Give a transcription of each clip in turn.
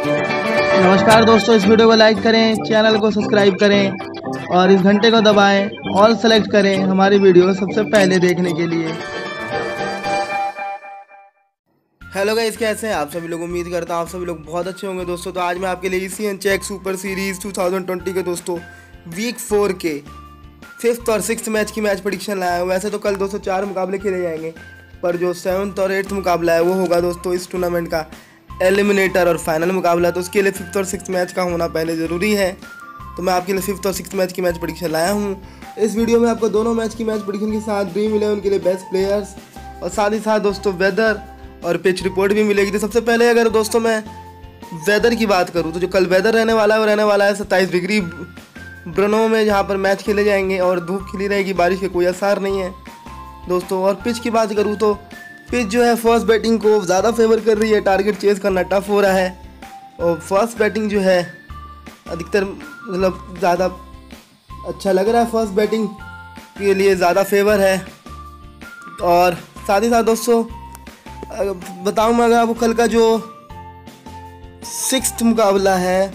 नमस्कार दोस्तों, इस वीडियो को लाइक करें, चैनल को सब्सक्राइब करें और इस घंटे को दबाएं, ऑल सेलेक्ट करें हमारी वीडियो सबसे पहले देखने के लिए। हेलो गाइस, कैसे हैं आप सभी लोग। उम्मीद करता हूँ आप सभी लोग बहुत अच्छे होंगे दोस्तों। तो आज मैं आपके लिए एशियन चेस सुपर सीरीज़ 2020 के दोस्तों वीक 4 के 5th और 6th मैच की मैच प्रेडिक्शन लाया हूँ। वैसे तो कल दोस्तों 4 मुकाबले खेले जाएंगे, पर जो 7th और 8th मुकाबला है वो होगा दोस्तों इस टूर्नामेंट का एलिमिनेटर और फाइनल मुकाबला। तो उसके लिए 5th और 6th मैच का होना पहले ज़रूरी है। तो मैं आपके लिए 5th और 6th मैच की मैच प्रेडिक्शन लाया हूँ। इस वीडियो में आपको दोनों मैच की मैच प्रेडिक्शन के साथ ड्रीम 11 के लिए बेस्ट प्लेयर्स और साथ ही साथ दोस्तों वेदर और पिच रिपोर्ट भी मिलेगी। तो सबसे पहले अगर दोस्तों मैं वेदर की बात करूँ तो जो कल वेदर रहने वाला है वो रहने वाला है 27 डिग्री ब्रनो में, जहाँ पर मैच खेले जाएंगे और धूप खिली रहेगी, बारिश के कोई आसार नहीं है दोस्तों। और पिच की बात करूँ तो पिच जो है फर्स्ट बैटिंग को ज़्यादा फेवर कर रही है, टारगेट चेस करना टफ हो रहा है और फर्स्ट बैटिंग जो है अधिकतर मतलब ज़्यादा अच्छा लग रहा है, फर्स्ट बैटिंग के लिए ज़्यादा फेवर है। और साथ ही साथ दोस्तों बताऊँ मैं अगर आपको कल का जो 5th मुकाबला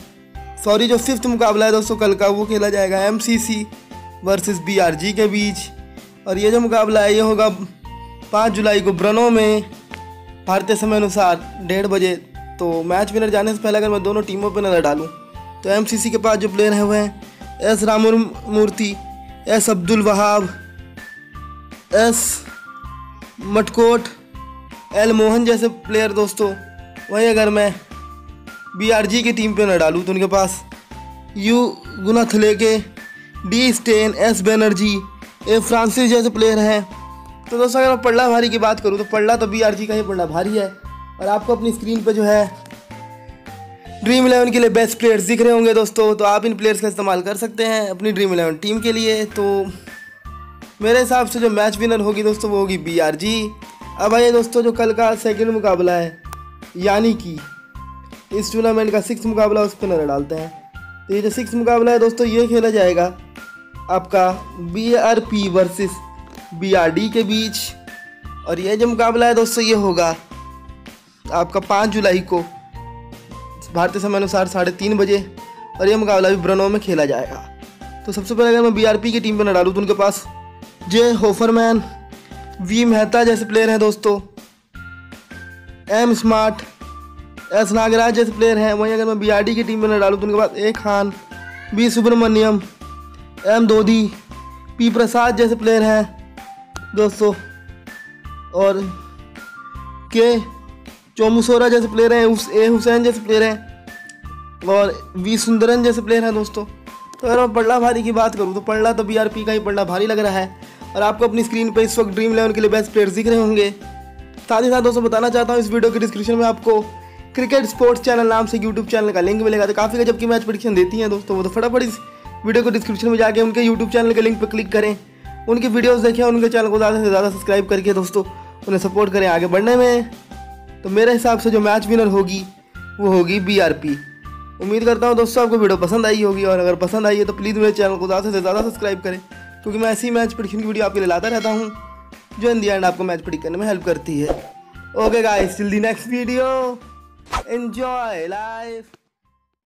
है दोस्तों कल का, वो खेला जाएगा MCC वर्सेस BRG के बीच। और ये जो मुकाबला है ये होगा 5 जुलाई को ब्रनो में भारतीय समय अनुसार 1:30 बजे। तो मैच विनर जाने से पहले अगर मैं दोनों टीमों पर नज़र डालूँ तो MCC के पास जो प्लेयर हैं वो हैं S Ramamurthy, S Abdul Wahab, S Matkot, L Mohan जैसे प्लेयर दोस्तों। वहीं अगर मैं BRG की टीम पे न डालूँ तो उनके पास U Gunathilaka, D Steyn, S Banerjee, A Francis जैसे प्लेयर हैं। तो दोस्तों अगर मैं पल्ला भारी की बात करूँ तो पल्ला तो BRG का ही पल्ला भारी है। और आपको अपनी स्क्रीन पे जो है ड्रीम 11 के लिए बेस्ट प्लेयर्स दिख रहे होंगे दोस्तों। तो आप इन प्लेयर्स का इस्तेमाल कर सकते हैं अपनी ड्रीम 11 टीम के लिए। तो मेरे हिसाब से जो मैच विनर होगी दोस्तों वो होगी BRG। अब आइए दोस्तों जो कल का 2nd मुकाबला है, यानी कि इस टूर्नामेंट का 6th मुकाबला, उस पर नजर डालते हैं। तो ये जो 6th मुकाबला है दोस्तों ये खेला जाएगा आपका BRP वर्सेस BRD के बीच। और ये जो मुकाबला है दोस्तों ये होगा आपका 5 जुलाई को भारतीय समय अनुसार 3:30 बजे। और ये मुकाबला भी ब्रनो में खेला जाएगा। तो सबसे पहले अगर मैं BRP की टीम पर न डालूँ तो उनके पास जे होफरमैन, V मेहता जैसे प्लेयर हैं दोस्तों, M स्मार्ट, S नागराज जैसे प्लेयर हैं। वहीं अगर मैं BRD की टीम में न डालूँ तो उनके पास A Khan, B Subramaniam, M दोधी, P प्रसाद जैसे प्लेयर हैं दोस्तों, और K चोमुसोरा जैसे प्लेयर हैं, A हुसैन जैसे प्लेयर हैं और V सुंदरन जैसे प्लेयर हैं दोस्तों। तो अगर मैं पल्ला भारी की बात करूँ तो पल्ला तो BRP का ही पल्ला भारी लग रहा है। और आपको अपनी स्क्रीन पर इस वक्त ड्रीम 11 के लिए बेस्ट प्लेयर्स दिख रहे होंगे। साथ ही साथ दोस्तों बताना चाहता हूँ इस वीडियो के डिस्क्रिप्शन में आपको क्रिकेट स्पोर्ट्स चैनल नाम से यूट्यूब चैनल का लिंक मिलेगा। तो काफ़ी गजब की मैच प्रेडिक्शन देती हैं दोस्तों वो। तो फटाफट इस वीडियो को डिस्क्रिप्शन में जाके उनके यूट्यूब चैनल के लिंक पर क्लिक करें, उनकी वीडियोस देखें, उनके चैनल को ज़्यादा से ज़्यादा सब्सक्राइब करके दोस्तों उन्हें सपोर्ट करें आगे बढ़ने में। तो मेरे हिसाब से जो मैच विनर होगी वो होगी BRP। उम्मीद करता हूँ दोस्तों आपको वीडियो पसंद आई होगी, और अगर पसंद आई है तो प्लीज़ मेरे चैनल को ज़्यादा से ज़्यादा सब्सक्राइब करें, क्योंकि मैं ऐसी मैच प्रेडिक्शन की वीडियो आपके लिए लाता रहता हूँ जो इन दी एंड आपको मैच प्रेडिक्ट करने में हेल्प करती है। Okay guys, till the next video, enjoy life.